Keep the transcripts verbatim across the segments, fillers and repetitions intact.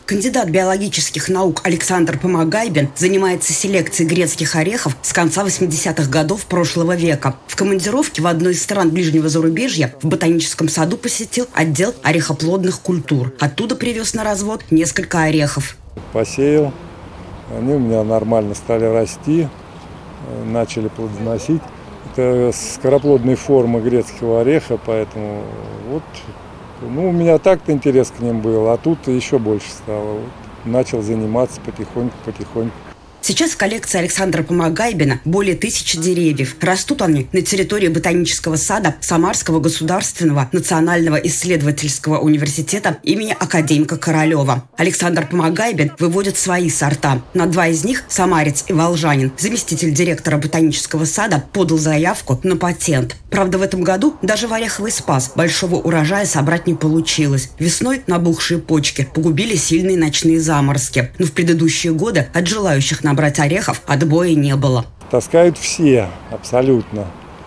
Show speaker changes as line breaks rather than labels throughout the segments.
Кандидат биологических наук Александр Помогайбен занимается селекцией грецких орехов с конца восьмидесятых годов прошлого века. В командировке в одной из стран ближнего зарубежья в ботаническом саду посетил отдел орехоплодных культур. Оттуда привез на развод несколько орехов.
Посеял, они у меня нормально стали расти, начали плодоносить. Это скороплодные формы грецкого ореха, поэтому вот, ну, у меня так-то интерес к ним был, а тут еще больше стало. Вот, начал заниматься потихоньку-потихоньку.
Сейчас в коллекции Александра Помогайбена более тысячи деревьев. Растут они на территории ботанического сада Самарского государственного национального исследовательского университета имени академика Королева. Александр Помогайбен выводит свои сорта. На два из них самарец и волжанин, заместитель директора ботанического сада, подал заявку на патент. Правда, в этом году даже в ореховый спас большого урожая собрать не получилось. Весной набухшие почки погубили сильные ночные заморозки. Но в предыдущие годы от желающих набрать орехов отбоя не было.
Таскают все, абсолютно.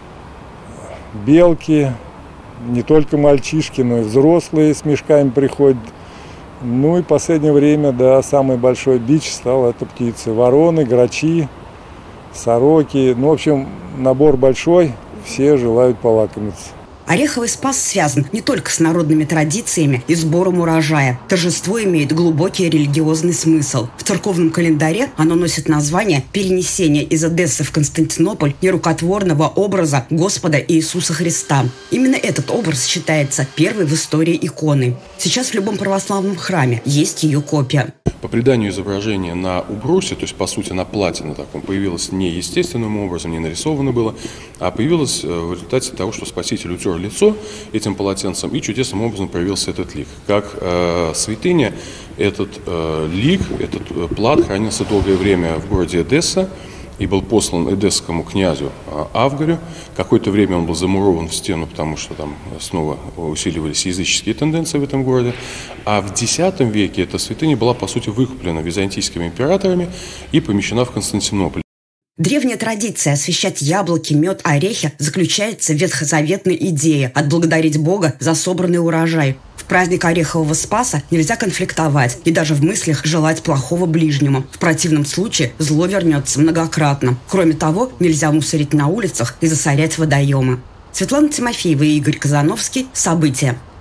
Белки, не только мальчишки, но и взрослые с мешками приходят. Ну и в последнее время, да, самый большой бич стал это птицы. Вороны, грачи, сороки. Ну, в общем, набор большой, все желают полакомиться.
Ореховый спас связан не только с народными традициями и сбором урожая. Торжество имеет глубокий религиозный смысл. В церковном календаре оно носит название перенесения из Одессы в Константинополь нерукотворного образа Господа Иисуса Христа. Именно этот образ считается первой в истории иконой. Сейчас в любом православном храме есть ее копия.
По преданию, изображение на убросе, то есть по сути на платье на таком, появилось не естественным образом, не нарисовано было, а появилось в результате того, что Спаситель утер лицо этим полотенцем, и чудесным образом появился этот лик. Как э, святыня, этот э, лик, этот э, плат хранился долгое время в городе Одесса и был послан эдесскому князю Авгарю. Какое-то время он был замурован в стену, потому что там снова усиливались языческие тенденции в этом городе. А в десятом веке эта святыня была, по сути, выкуплена византийскими императорами и помещена в Константинополь.
Древняя традиция освящать яблоки, мед, орехи заключается в ветхозаветной идее отблагодарить Бога за собранный урожай. В праздник Орехового Спаса нельзя конфликтовать и даже в мыслях желать плохого ближнему. В противном случае зло вернется многократно. Кроме того, нельзя мусорить на улицах и засорять водоемы. Светлана Тимофеева и Игорь Казановский. События.